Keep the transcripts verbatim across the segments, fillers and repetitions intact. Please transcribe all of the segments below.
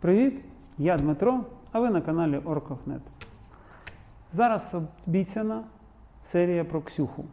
Привіт, я Дмитро, а ви на каналі Орг точка нет. Зараз обіцяна серія про Ксюху.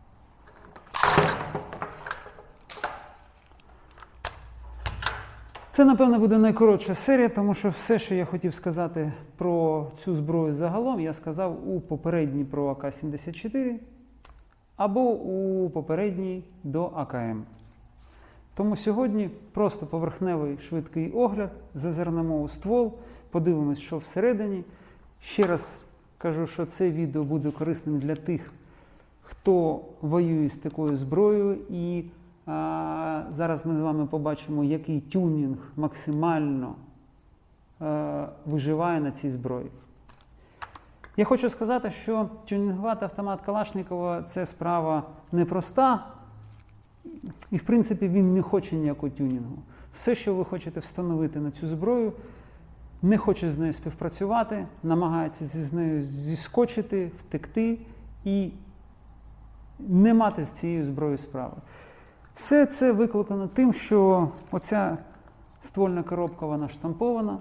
Це, напевно, буде найкоротша серія, тому що все, що я хотів сказати про цю зброю загалом, я сказав у попередній про А К сімдесят чотири або у попередній до А К М. Тому сьогодні просто поверхневий швидкий огляд, зазирнемо у ствол, подивимось, що всередині. Ще раз кажу, що це відео буде корисним для тих, хто воює з такою зброєю. І а, зараз ми з вами побачимо, який тюнінг максимально а, виживає на цій зброї. Я хочу сказати, що тюнінгувати автомат Калашникова – це справа непроста. І, в принципі, він не хоче ніякого тюнінгу. Все, що ви хочете встановити на цю зброю, не хоче з нею співпрацювати, намагається з нею зіскочити, втекти і не мати з цією зброєю справи. Все це викликано тим, що оця ствольна коробка, вона штампована.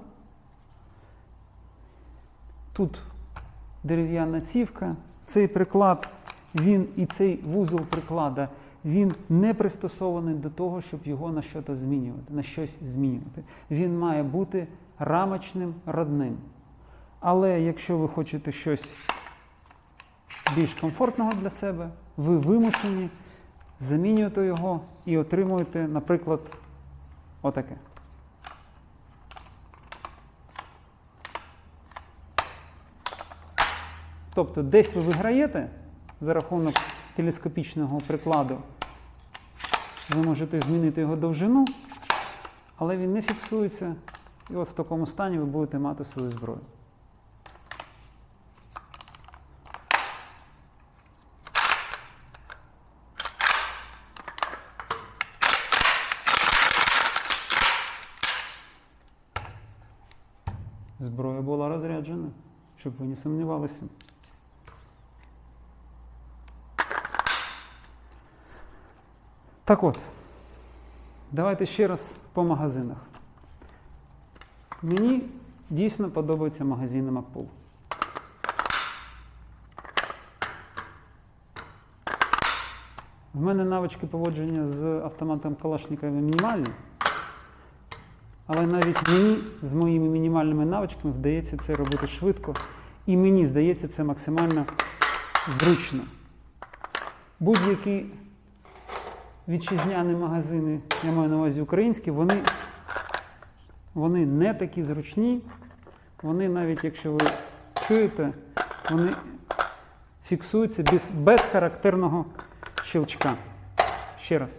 Тут дерев'яна цівка. Цей приклад, він і цей вузол приклада, він не пристосований до того, щоб його на щось змінювати, на щось змінювати. Він має бути рамочним, родним. Але якщо ви хочете щось більш комфортного для себе, ви вимушені замінювати його і отримуєте, наприклад, отаке. Тобто десь ви виграєте за рахунок телескопічного прикладу, ви можете змінити його довжину, але він не фіксується, і от в такому стані ви будете мати свою зброю. Зброя була розряджена, щоб ви не сумнівалися. Так от, давайте ще раз по магазинах. Мені дійсно подобаються магазини Макпул. В мене навички поводження з автоматом Калашникова мінімальні, але навіть мені з моїми мінімальними навичками вдається це робити швидко, і мені здається це максимально зручно. Будь-які вітчизняні магазини, я маю на увазі українські, вони, вони не такі зручні, вони навіть, якщо ви чуєте, вони фіксуються без, без характерного щелчка. Ще раз.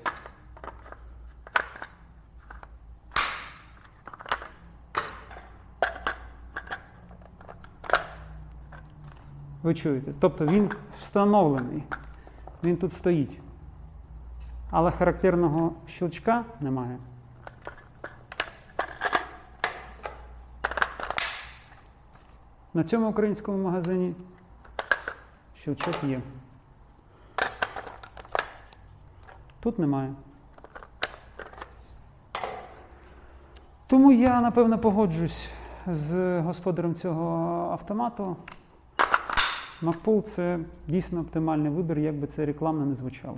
Ви чуєте? Тобто він встановлений, він тут стоїть. Але характерного щелчка немає. На цьому українському магазині щелчок є. Тут немає. Тому я, напевно, погоджусь з господарем цього автомату. Макпул – це дійсно оптимальний вибір, як би це рекламно не звучало.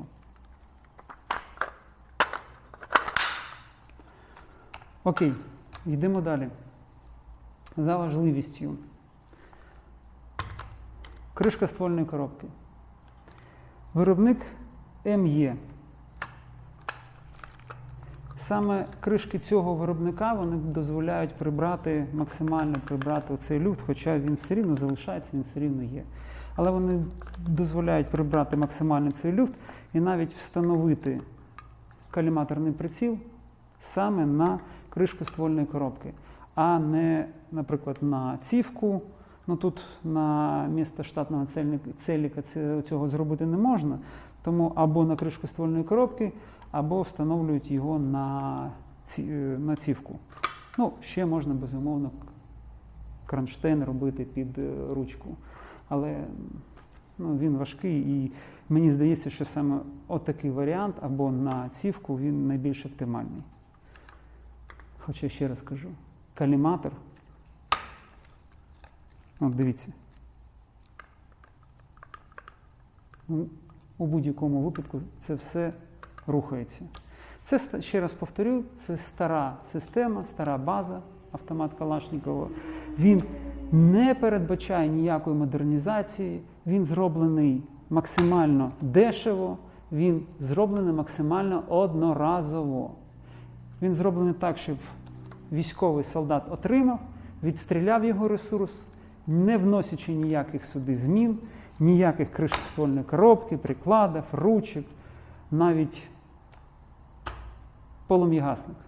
Окей, йдемо далі. За важливістю. Кришка ствольної коробки. Виробник Ем Є. Саме кришки цього виробника вони дозволяють прибрати, максимально прибрати оцей люфт, хоча він все рівно залишається, він все рівно є. Але вони дозволяють прибрати максимально цей люфт і навіть встановити коліматорний приціл саме на кришку ствольної коробки, а не, наприклад, на цівку. Ну тут на місце штатного целіка цього зробити не можна, тому або на кришку ствольної коробки, або встановлюють його на, ці, на цівку. Ну, ще можна, безумовно, кронштейн робити під ручку, але ну, він важкий і мені здається, що саме отакий варіант або на цівку він найбільш оптимальний. Хоча ще раз кажу, каліматор. От дивіться. У будь-якому випадку це все рухається. Це, ще раз повторю, це стара система, стара база, автомат Калашникова. Він не передбачає ніякої модернізації, він зроблений максимально дешево, він зроблений максимально одноразово. Він зроблений так, щоб військовий солдат отримав, відстріляв його ресурс, не вносячи ніяких сюди змін, ніяких кришкоствольної коробки, прикладів, ручок, навіть полум'ягасник.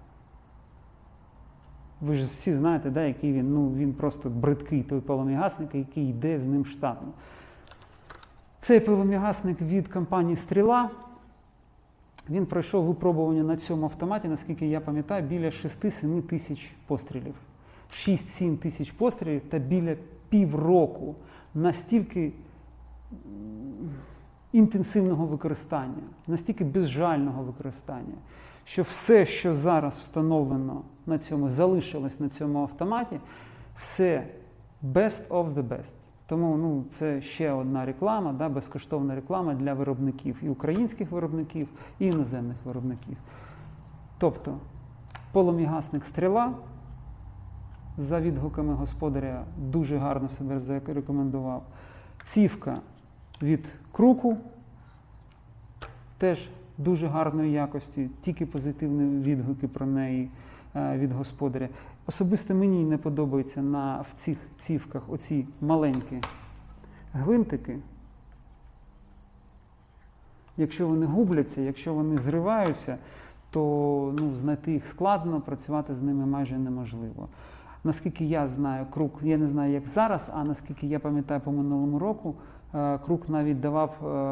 Ви ж всі знаєте, да, який він, ну, він просто бридкий, той полум'ягасник, який йде з ним штатно. Цей полум'ягасник від компанії «Стріла», він пройшов випробування на цьому автоматі, наскільки я пам'ятаю, біля шести-семи тисяч пострілів. шість-сім тисяч пострілів та біля півроку. Настільки інтенсивного використання, настільки безжального використання, що все, що зараз встановлено на цьому, залишилось на цьому автоматі, все best of the best. Тому ну, це ще одна реклама, да, безкоштовна реклама для виробників, і українських виробників, і іноземних виробників. Тобто, полум'ягасник «Стріла» за відгуками господаря дуже гарно себе зарекомендував. Цівка від Круку теж дуже гарної якості, тільки позитивні відгуки про неї від господаря. Особисто мені не подобається на, в цих цівках оці маленькі гвинтики. Якщо вони губляться, якщо вони зриваються, то ну, знайти їх складно, працювати з ними майже неможливо. Наскільки я знаю, Крук, я не знаю, як зараз, а наскільки я пам'ятаю по минулому року, Крук навіть давав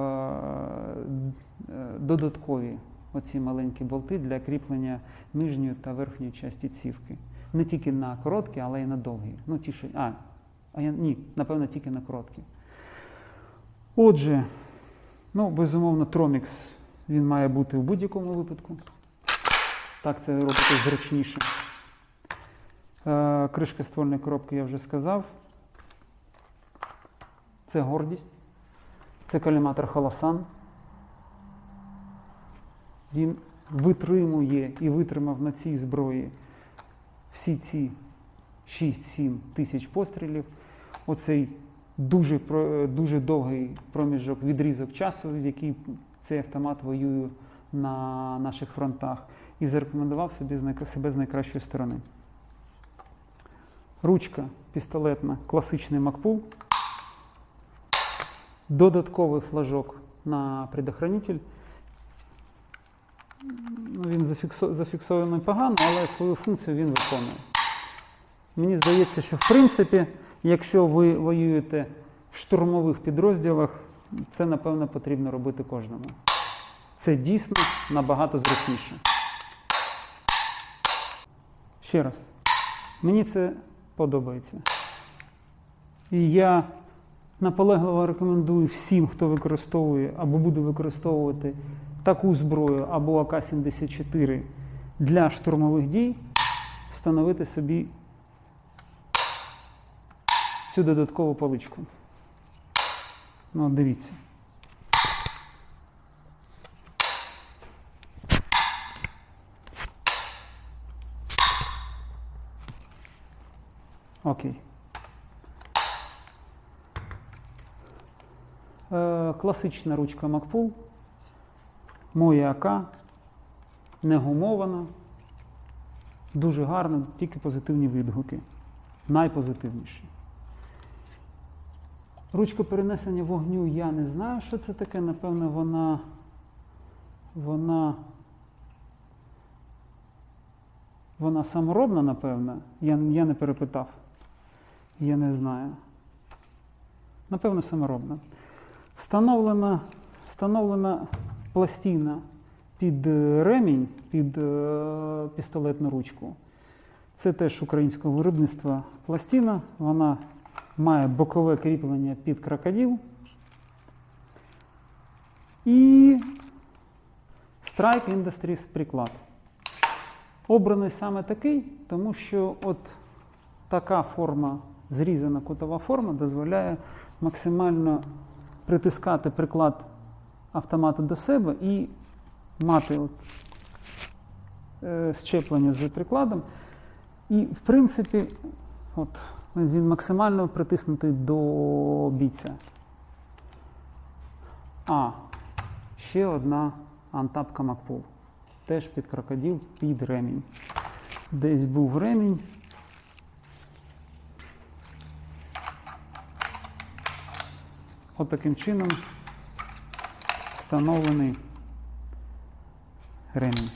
додаткові оці маленькі болти для кріплення нижньої та верхньої частини цівки. Не тільки на короткі, але й на довгі. Ну, ті, що... А, а я... ні, напевно, тільки на короткі. Отже, ну, безумовно, Тромікс, він має бути в будь-якому випадку. Так це робити зручніше. Е, кришка ствольної коробки я вже сказав. Це гордість. Це каліматор Холосан. Він витримує і витримав на цій зброї всі ці шість-сім тисяч пострілів. Оцей дуже, дуже довгий проміжок, відрізок часу, з який цей автомат воює на наших фронтах. І зарекомендував собі, себе з найкращої сторони. Ручка пістолетна, класичний Макпул. Додатковий флажок на предохранитель. Він зафіксований погано, але свою функцію він виконує. Мені здається, що в принципі, якщо ви воюєте в штурмових підрозділах, це, напевно, потрібно робити кожному. Це дійсно набагато зручніше. Ще раз, мені це подобається. І я наполегливо рекомендую всім, хто використовує або буде використовувати таку зброю або А К сімдесят чотири для штурмових дій, встановити собі цю додаткову паличку. Ну, дивіться. Окей. Е, класична ручка Макпул. Моя А К. Не гумована. Дуже гарно, тільки позитивні відгуки. Найпозитивніші. Ручка перенесення вогню я не знаю, що це таке. Напевно, вона, вона, вона саморобна, напевно. Я, я не перепитав. Я не знаю. Напевно, саморобна. Встановлена, встановлена пластина під ремінь, під е, пістолетну ручку. Це теж українського виробництва пластина. Вона має бокове кріплення під крокодил. І Strike Industries приклад. Обраний саме такий, тому що от така форма, зрізана кутова форма, дозволяє максимально притискати приклад автомату до себе і мати от, е, щеплення з прикладом. І, в принципі, от, він максимально притиснутий до бійця. А, ще одна антапка Макпул. Теж під крокодил, під ремінь. Десь був ремінь. От таким чином встановлений ремінь.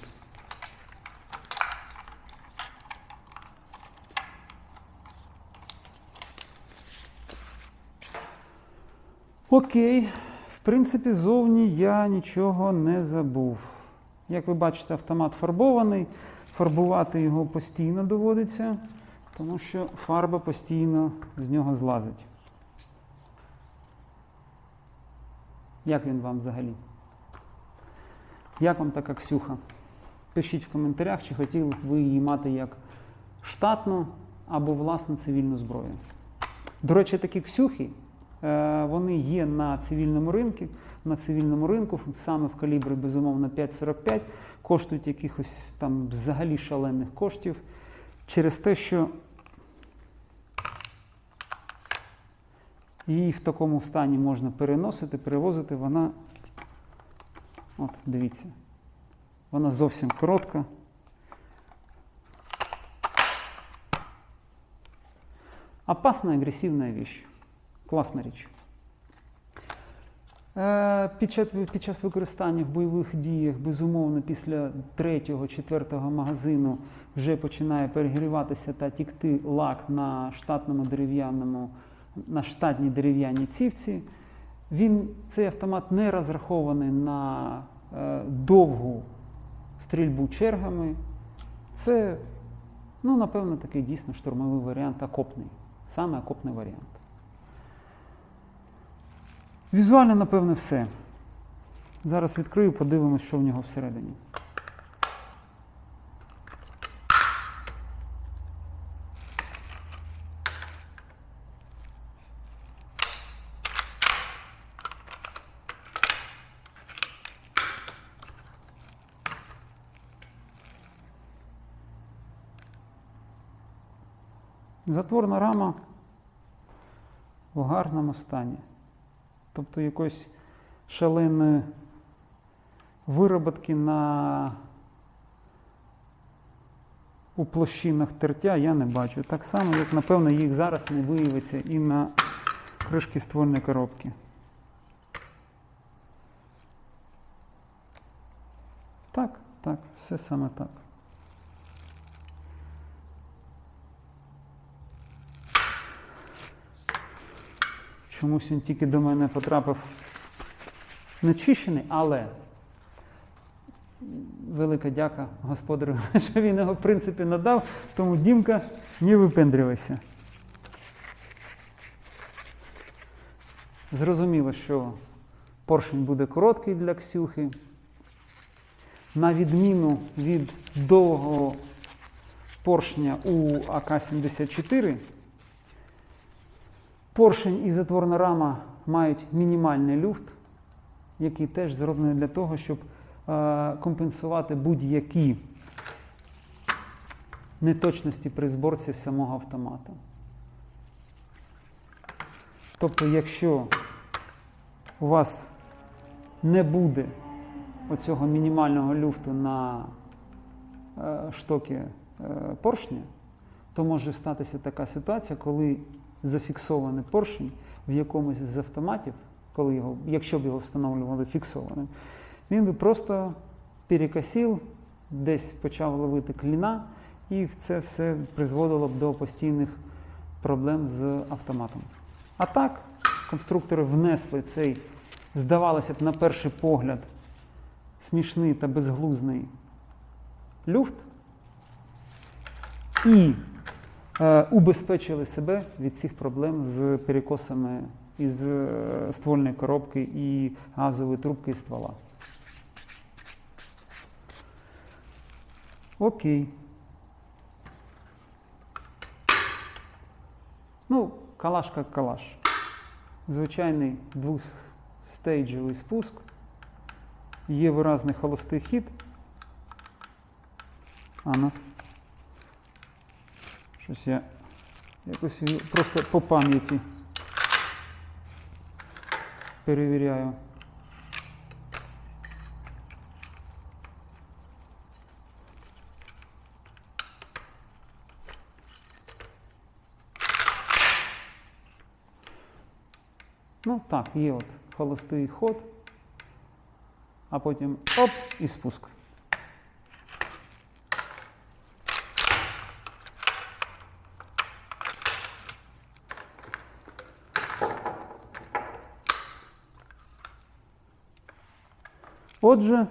Окей, в принципі, зовні я нічого не забув. Як ви бачите, автомат фарбований, фарбувати його постійно доводиться, тому що фарба постійно з нього злазить. Як він вам взагалі? Як вам така Ксюха? Пишіть в коментарях, чи хотіли б ви її мати як штатну або власну цивільну зброю. До речі, такі Ксюхи, вони є на цивільному ринку, на цивільному ринку, саме в калібрі, безумовно, п'ять сорок п'ять, коштують якихось там взагалі шалених коштів, через те, що її в такому стані можна переносити, перевозити, вона, от дивіться, вона зовсім коротка. Опасна, агресивна річ. Класна річ. Під час, під час використання в бойових діях, безумовно, після третього-четвертого магазину вже починає перегріватися та тікти лак на штатному дерев'яному, на штатній дерев'яній цівці. Він, цей автомат не розрахований на е, довгу стрільбу чергами. Це, ну, напевно, такий дійсно штурмовий варіант, окопний. Саме окопний варіант. Візуально, напевно, все. Зараз відкрию, подивимось, що в нього всередині. Затворна рама в гарному стані. Тобто якоїсь шаленої вироботки на у площинах тертя я не бачу. Так само, як, напевно, їх зараз не виявиться і на кришки ствольної коробки. Так, так, все саме так. Чомусь він тільки до мене потрапив нечищений, але велика дяка господарю, що він його, в принципі, надав, тому, Дімка, не випендрювайся. Зрозуміло, що поршень буде короткий для Ксюхи. На відміну від довгого поршня у А К сімдесят чотири, поршень і затворна рама мають мінімальний люфт, який теж зроблений для того, щоб е, компенсувати будь-які неточності при зборці самого автомата. Тобто, якщо у вас не буде оцього мінімального люфту на е, штоки е, поршня, то може статися така ситуація, коли зафіксований поршень в якомусь з автоматів, коли його, якщо б його встановлювали фіксованим, він би просто перекосив, десь почав ловити кліна, і це все призводило б до постійних проблем з автоматом. А так, конструктори внесли цей, здавалося б, на перший погляд, смішний та безглузний люфт і е, убезпечили себе від цих проблем з перекосами із е, ствольної коробки і газової трубки і ствола. Окей. Ну, калаш як калаш. Звичайний двохстейджовий спуск. Є виразний холостий хід. А ну. Щось я якось просто по пам'яті перевіряю. Ну так, є от холостий ход, а потім оп і спуск. Отже,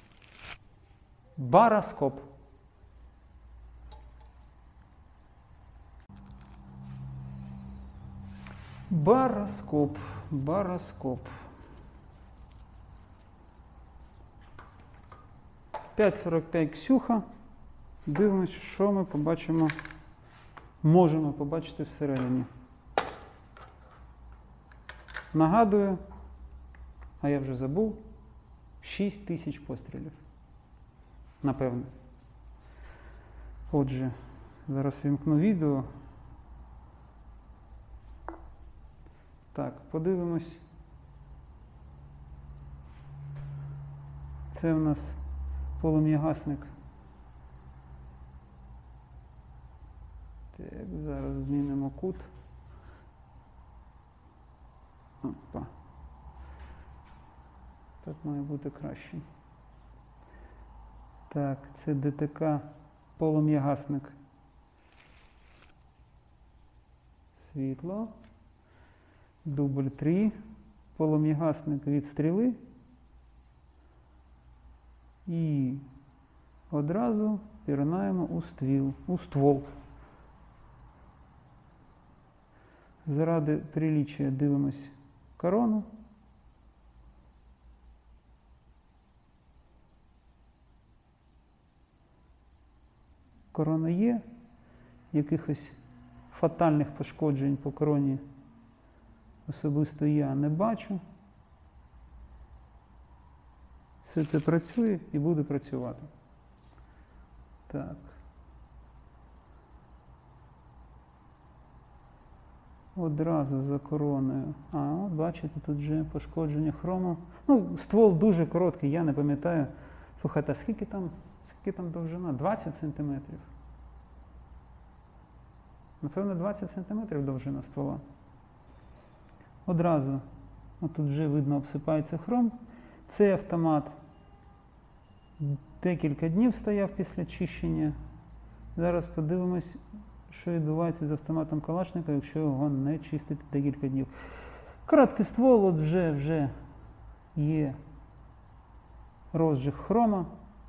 бароскоп. Бароскоп, бароскоп. п'ять сорок п'ять Ксюха. Дивимось, що ми побачимо, можемо побачити всередині. Нагадую, а я вже забув, шість тисяч пострілів. Напевно. Отже, зараз вімкну відео. Так, подивимось. Це в нас полум'ягасник. Так, зараз змінимо кут. Опа. Так має бути краще. Так, це ДТК полум'ягасник. Світло. Дубль три. Полум'ягасник від стріли. І одразу пірнаємо у ствіл, у ствол. Заради приліччя дивимось корону. Корона є, якихось фатальних пошкоджень по короні особисто я не бачу. Все це працює і буде працювати. Так. Одразу за короною. А, от бачите, тут вже пошкодження хрому. Ну, ствол дуже короткий, я не пам'ятаю. Слухайте, а скільки там, скільки там довжина? двадцять сантиметрів. Напевно, двадцять сантиметрів довжина ствола. Одразу, отут вже видно, обсипається хром. Цей автомат декілька днів стояв після чищення. Зараз подивимось, що відбувається з автоматом Калашникова, якщо його не чистити декілька днів. Короткий ствол, от вже, вже є розжиг хрома.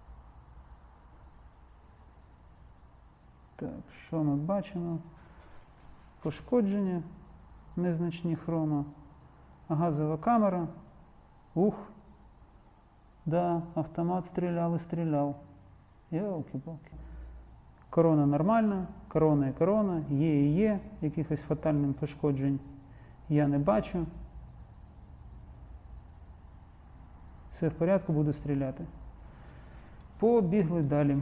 Так, що ми бачимо? Пошкодження незначні хрома. Газова камера. Ух. Да, автомат стріляв і стріляв. Йолки-палки. Корона нормальна, корона і корона, є і є. Якихось фатальних пошкоджень я не бачу. Все в порядку, буду стріляти. Побігли далі.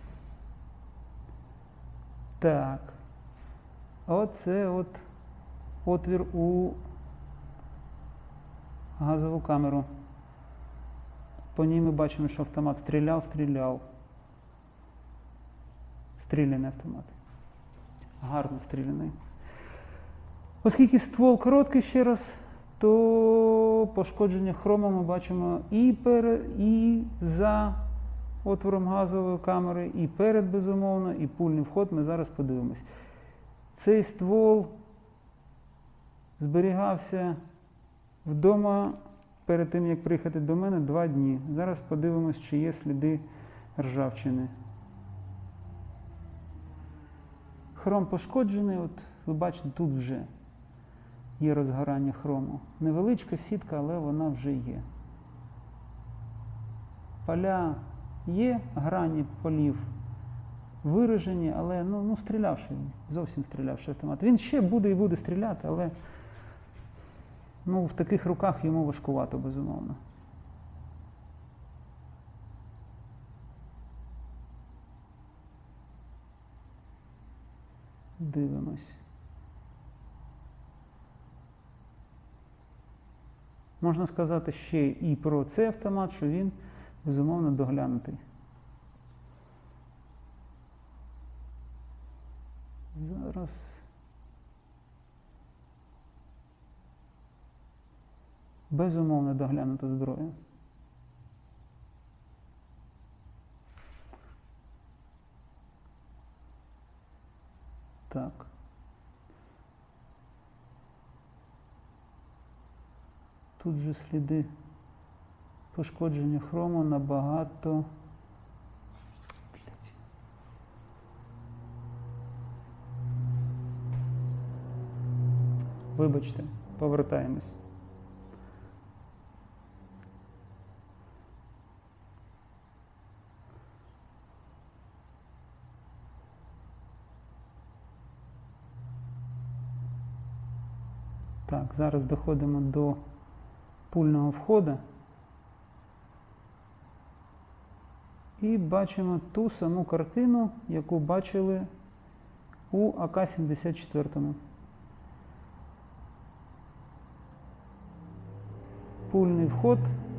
Так. Оце от отвір у газову камеру. По ній ми бачимо, що автомат стріляв, стріляв. Стріляний автомат. Гарно стріляний. Оскільки ствол короткий ще раз, то пошкодження хрома ми бачимо і, перед, і за отвором газової камери, і перед, безумовно, і пульний вход ми зараз подивимось. Цей ствол зберігався вдома перед тим, як приїхати до мене, два дні. Зараз подивимось, чи є сліди ржавчини. Хром пошкоджений, от ви бачите, тут вже є розгорання хрому. Невеличка сітка, але вона вже є. Поля є, грані полів виражені, але ну, ну стрілявши, зовсім стрілявши автомат. Він ще буде і буде стріляти, але ну, в таких руках йому важкувато, безумовно. Дивимось. Можна сказати ще і про цей автомат, що він, безумовно, доглянутий. Зараз. Безумовно, доглянута зброя. Так. Тут же сліди пошкодження хрому набагато. Вибачте, повертаємось. Так, зараз доходимо до пульного входу і бачимо ту саму картину, яку бачили у А К сімдесят чотири. Пульний вход.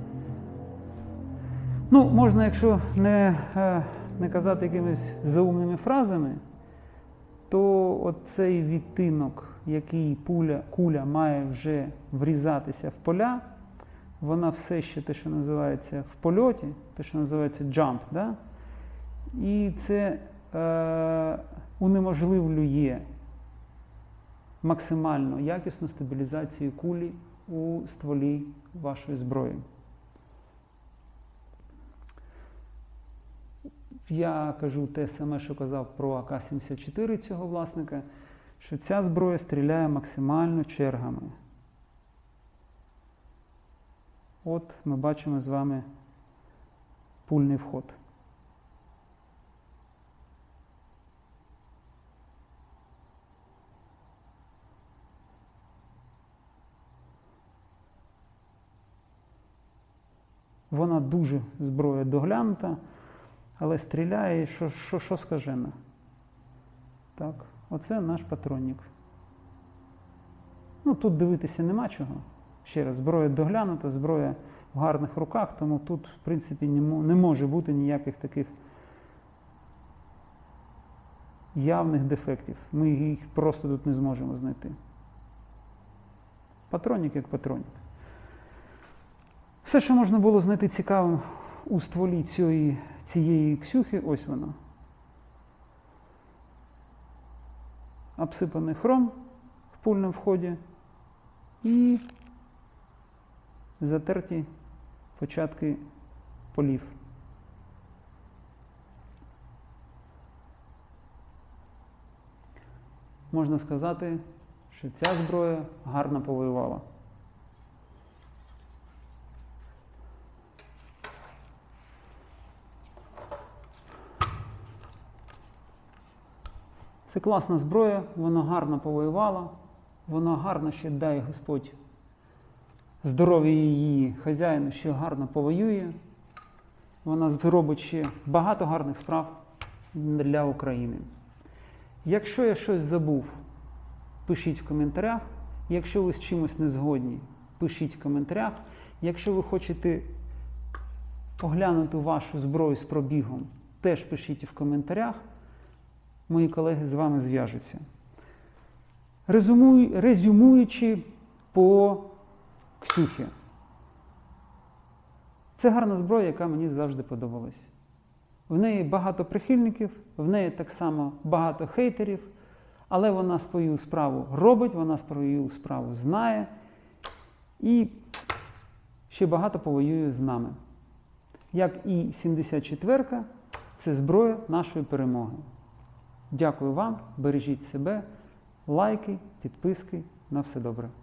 Ну, можна, якщо не, не казати якимись заумними фразами, то оцей відтинок, який пуля, куля має вже врізатися в поля, вона все ще те, що називається в польоті, те, що називається jump, да? І це е, унеможливлює максимально якісну стабілізацію кулі у стволі вашої зброї. Я кажу те саме, що казав про А К сімдесят чотири цього власника, що ця зброя стріляє максимально чергами. От ми бачимо з вами пульний вход. Вона дуже зброя доглянута, але стріляє, що, що, що скажено. Так, оце наш патронник. Ну, тут дивитися нема чого. Ще раз, зброя доглянута, зброя в гарних руках, тому тут, в принципі, не може бути ніяких таких явних дефектів. Ми їх просто тут не зможемо знайти. Патронник як патронник. Все, що можна було знайти цікавим у стволі цієї, цієї ксюхи, ось воно. Обсипаний хром в пульному вході і затерті початки полів. Можна сказати, що ця зброя гарно повоювала. Це класна зброя, вона гарно повоювала, вона гарно ще, дай Господь, здоров'я її хазяїну, ще гарно повоює. Вона зробить ще багато гарних справ для України. Якщо я щось забув, пишіть в коментарях. Якщо ви з чимось не згодні, пишіть в коментарях. Якщо ви хочете оглянути вашу зброю з пробігом, теж пишіть в коментарях. Мої колеги з вами зв'яжуться. Резюмуючи по Ксюхі. Це гарна зброя, яка мені завжди подобалась. В неї багато прихильників, в неї так само багато хейтерів, але вона свою справу робить, вона свою справу знає і ще багато повоює з нами. Як і сімдесят четвірка, це зброя нашої перемоги. Дякую вам, бережіть себе, лайки, підписки, на все добре.